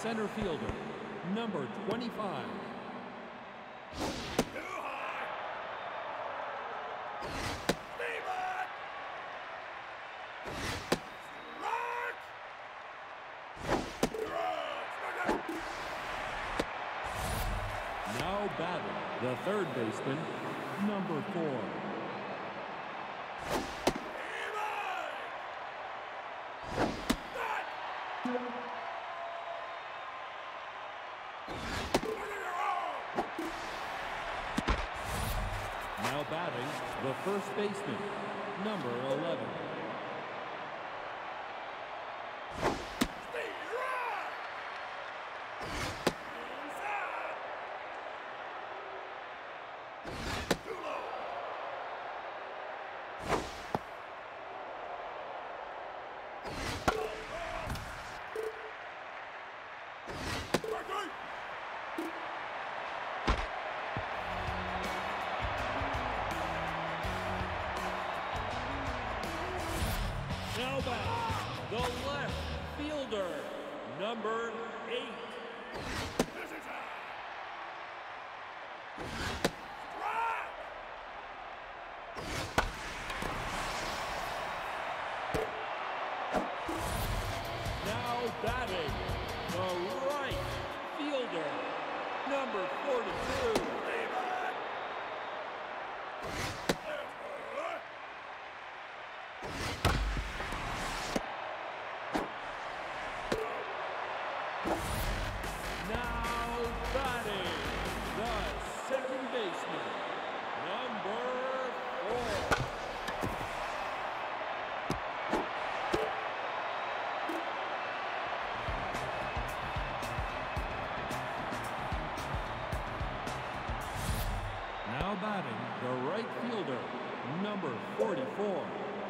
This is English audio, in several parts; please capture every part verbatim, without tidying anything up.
center fielder, number twenty-five. Now batting, the third baseman, number four. Now batting, the first baseman, number eleven. Now back, the left fielder, number eight. Now batting, the right fielder, number forty-two. Now batting, the second baseman, number four. Now batting, the right fielder, number forty-four.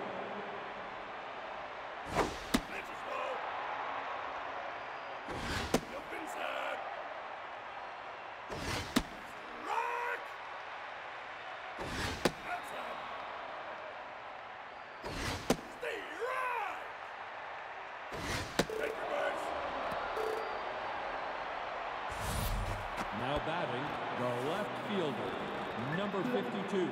Now batting, the left fielder, number fifty-two.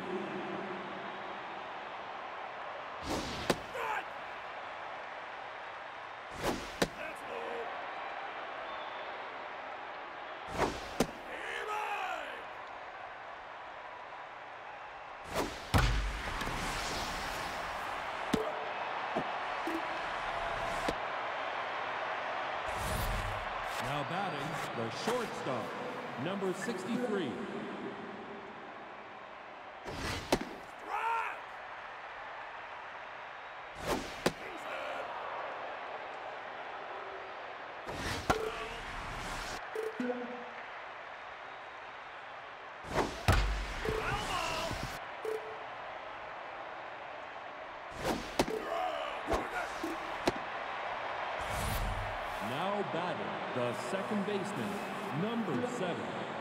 Now batting, the shortstop, number sixty-three. Now batting, the second baseman, number seven.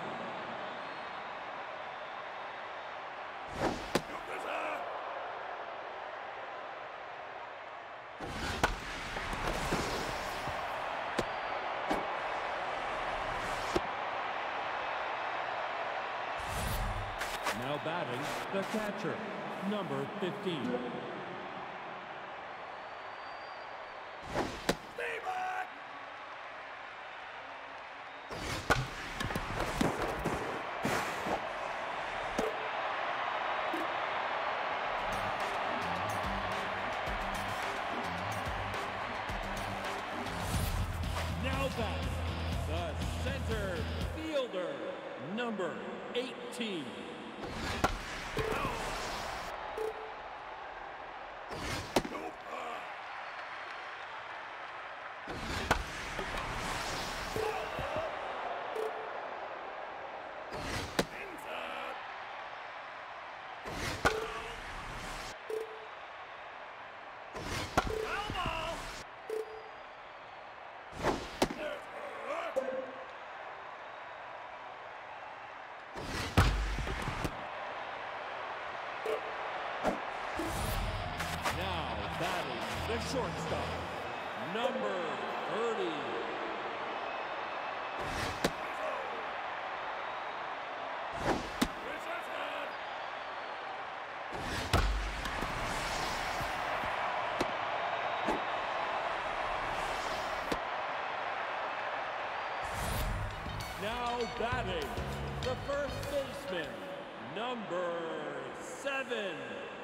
Now batting, the catcher, number fifteen. Now back, the center fielder, number eighteen. The shortstop, number thirty. Now batting, the first baseman, number seven.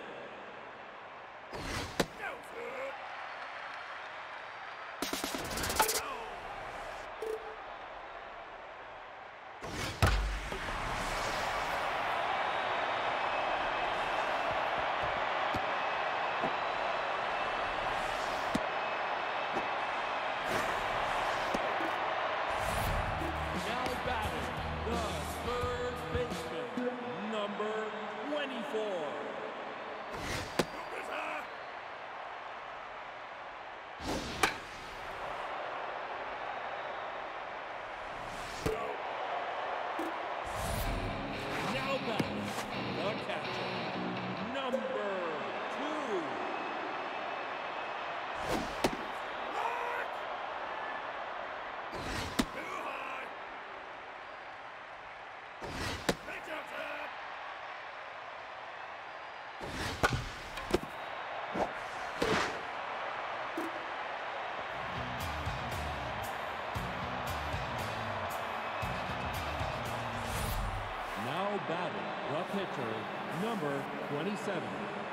Batting, the pitcher, number twenty-seven.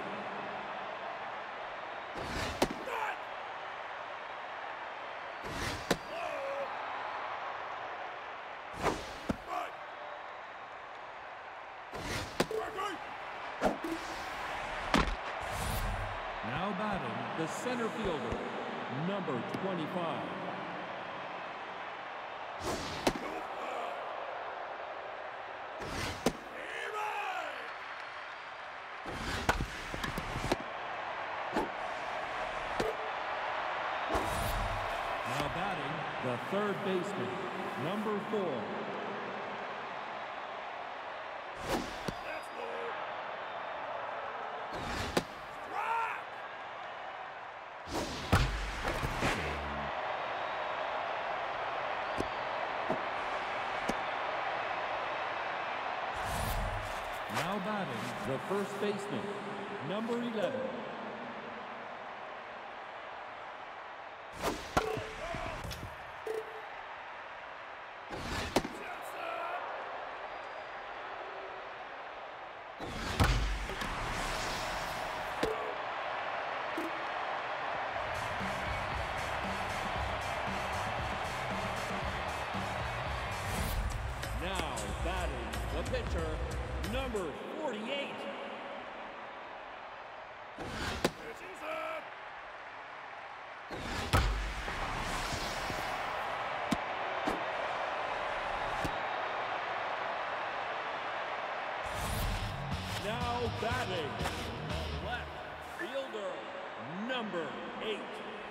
Now batting, the center fielder, number twenty-five. The third baseman, number four. Now batting, the first baseman, number eleven. Now batting, the pitcher, number forty-eight. Now batting, the left fielder, number eight.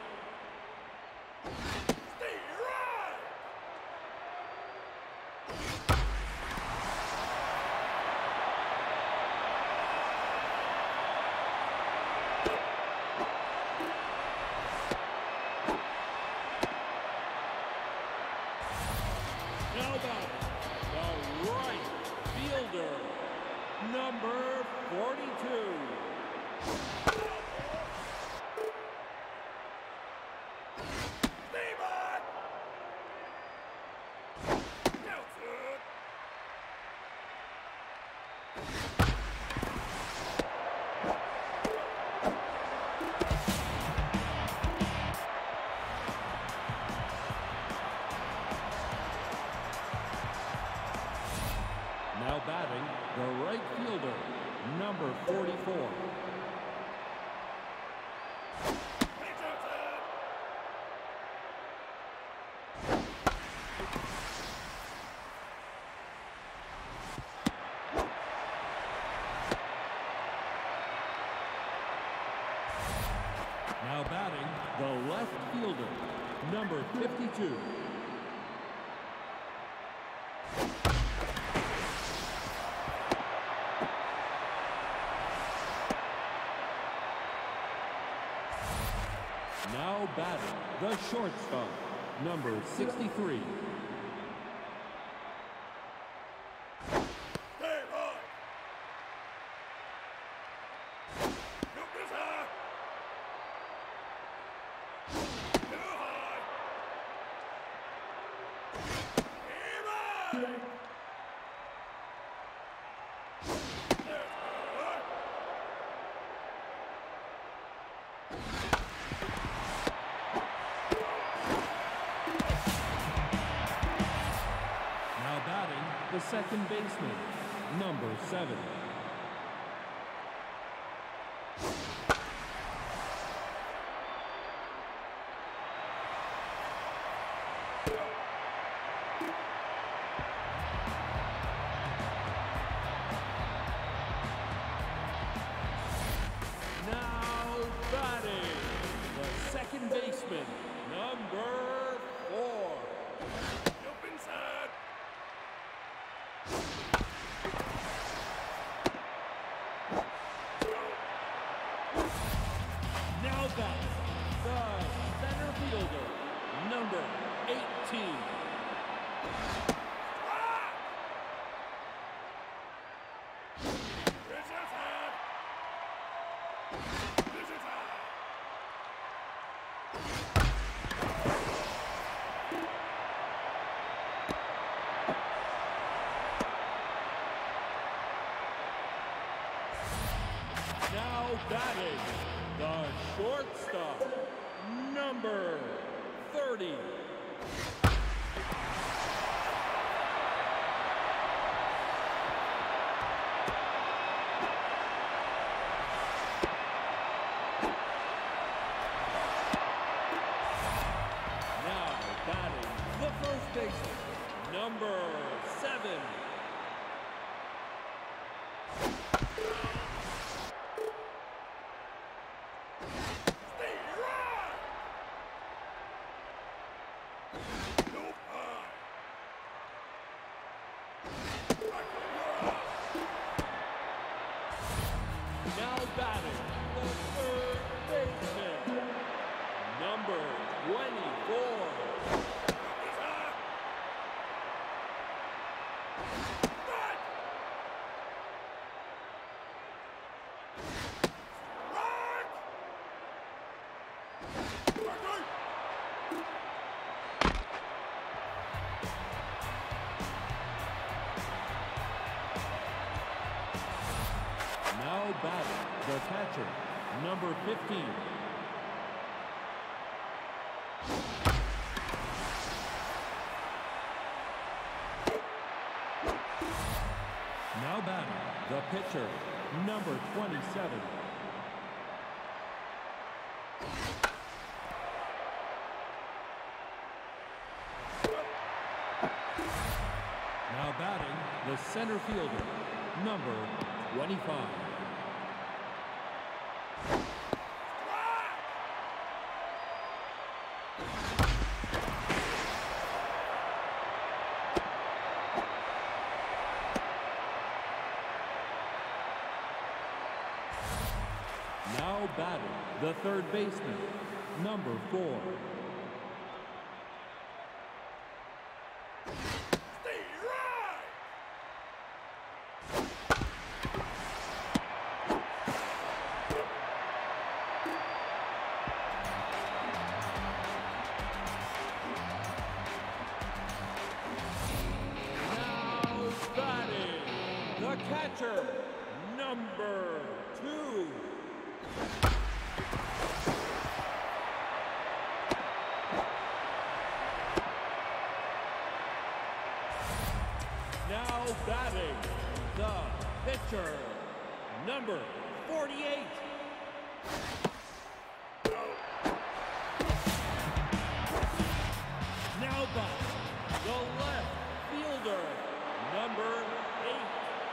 Now batting, the right fielder, number forty-two. Now batting, the right fielder, number forty-four. Now batting, the left fielder, number fifty-two. Now batting, the shortstop, number sixty-three. Now batting, the second baseman, number seven. Now batting, the second baseman, number four. Up inside. Now batting, the center fielder, number eighteen. This is hard. This is hard. Now batting, the shortstop, number thirty. Now batting, the first baseman, number seven. Stay right. No pie. Now batting, the third baseman, number twenty-four. This hard. Right. Right. Okay. Now batting, the catcher, number fifteen. Now batting, the pitcher, number twenty-seven. Now batting, the center fielder, number twenty-five. Now batting, the third baseman, number four. Stay right. Now batting, the catcher, number two. Now batting, the pitcher, number forty-eight. Now batting, the left fielder, number eight.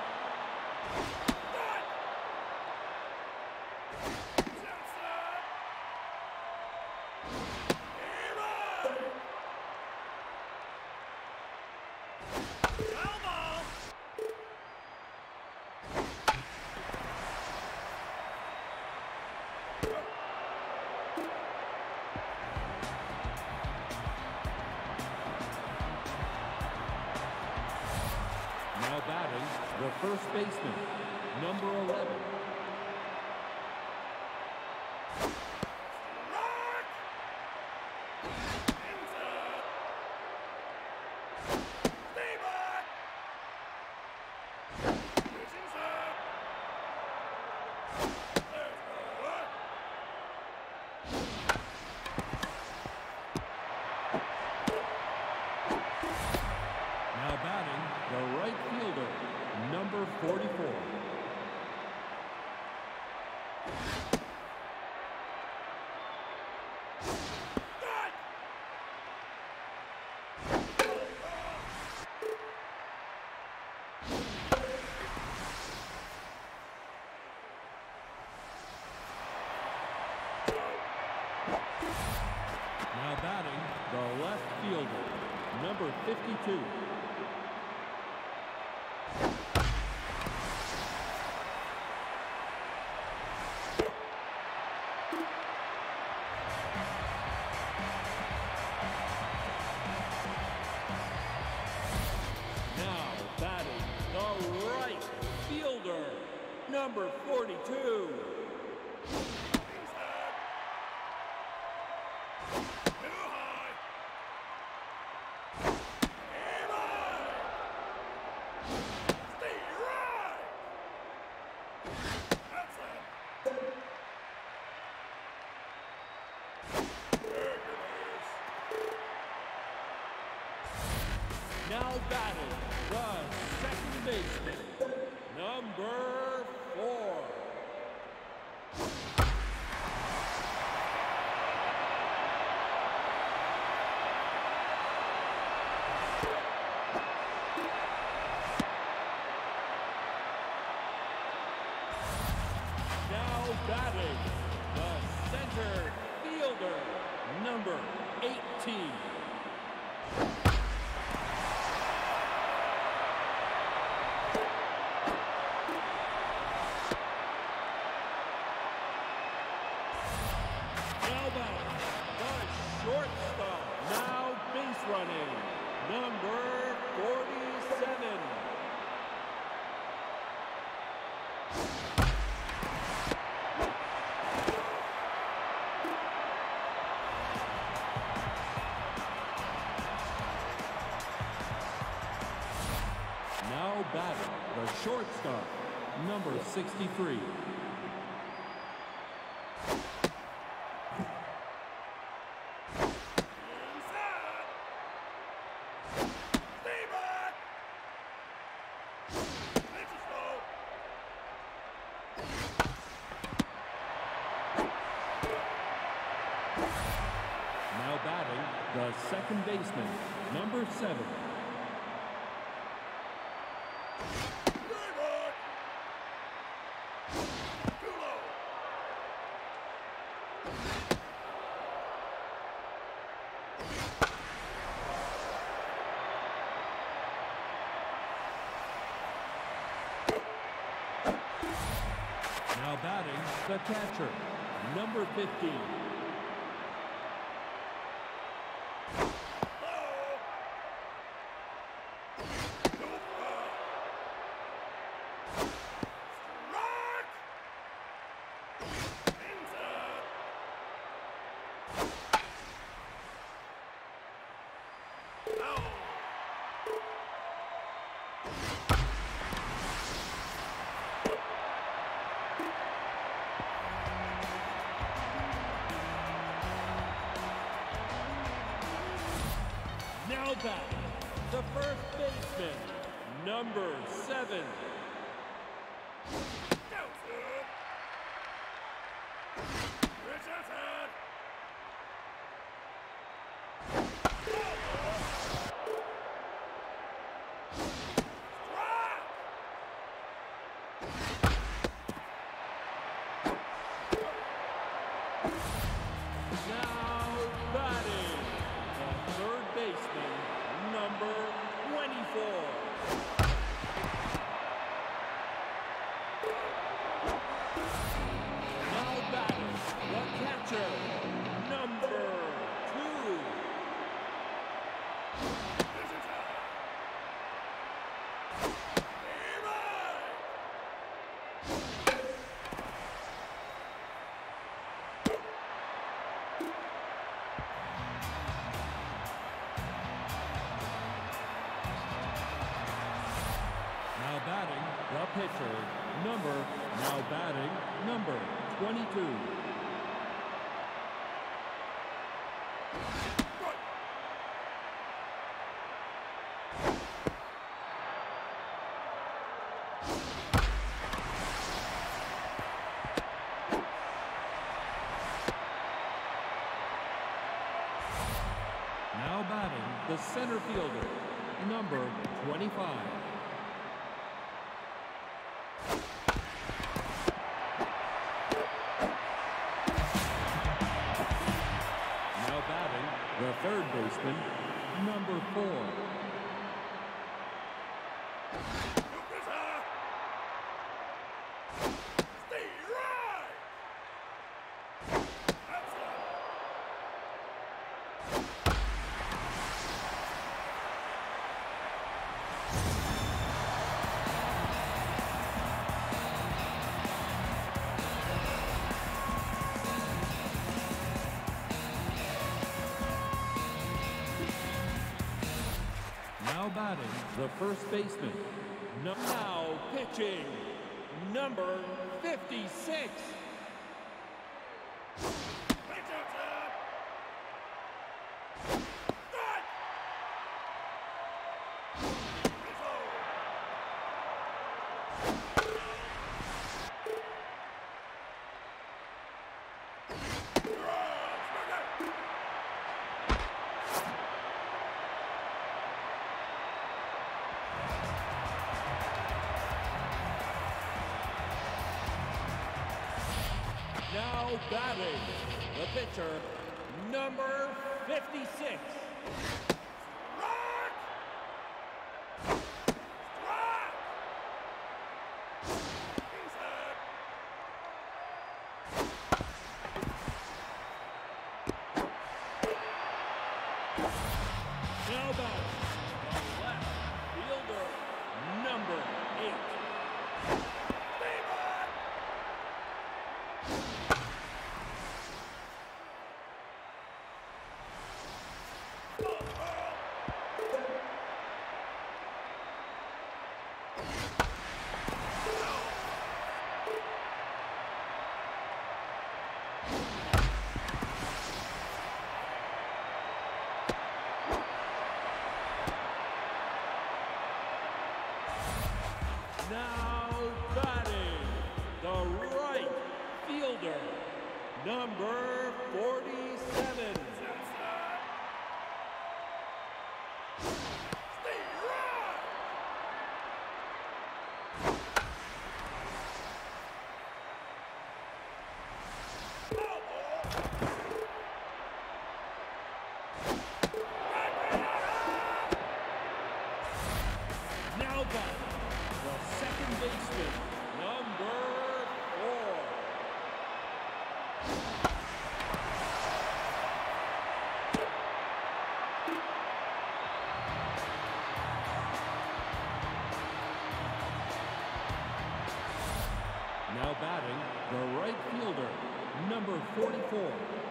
Now batting, the first baseman, number eleven. Stay back. right fielder, number forty-four. Now batting, the left fielder, number fifty-two. Now batting, the right fielder, number forty-two. Now batting, the second baseman, number four. Now batting, the center fielder, number eighteen. Now batting, the shortstop, now base running, number forty-seven. Now batting, the shortstop, number sixty-three. Now batting, the second baseman, number seven. Now batting, the catcher, number fifteen. Now batting, the first baseman, number seven. Now batting, the third baseman, number twenty-four. Now batting, the catcher, number two. Now batting, the pitcher, number, now batting, number twenty-two. the center fielder, number twenty-five. Now batting, the third baseman, number four. Stay right! That's it! Now batting, the first baseman. Now pitching, number fifty-six. Pitch outside! Strike! It's over! Now batting, the pitcher, number fifty-six. Strike! Strike! He's hurt! Now batting, the left fielder, number eight. Stay back! Now batting, the right fielder, number forty-seven. Stay right! Foul ball! Now batting, the second baseman, number four. Now batting, the right fielder, number forty-four.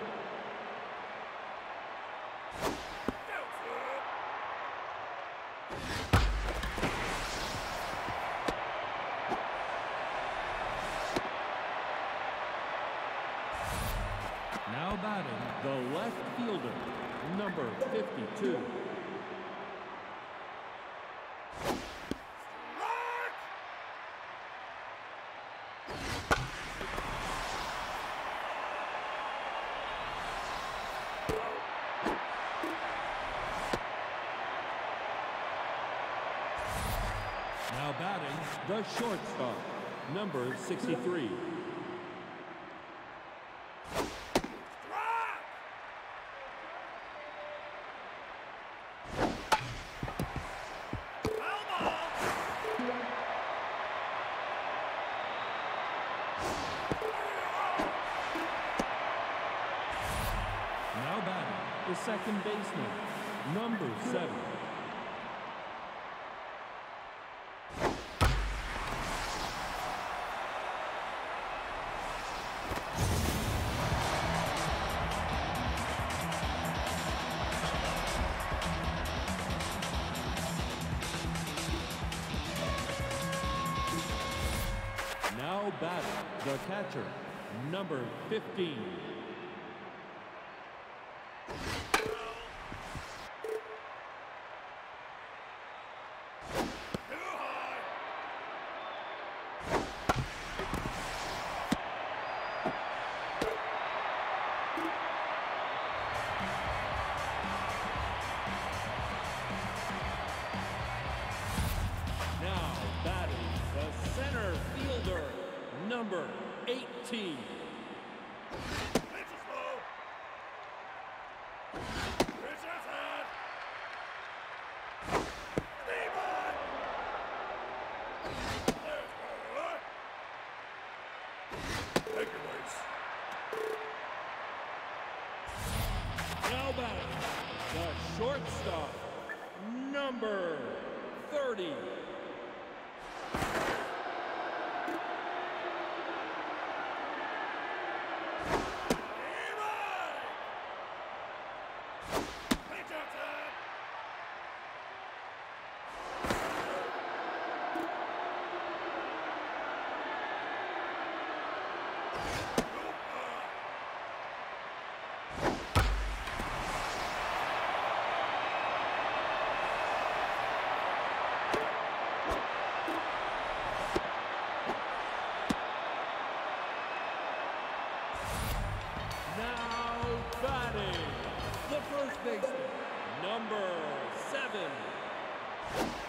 Now batting, the left fielder, number fifty-two. Strike! Now batting, the shortstop, number sixty-three. Strike! Foul ball! Now batting, the second baseman, number seven. Now batting, the catcher, number fifteen. Too high! number eighteen. Pitches low. Pitcher's hit. Steven. There's good. Take your base. Now batting, the shortstop, number thirty. Now batting, the first baseman, number seven.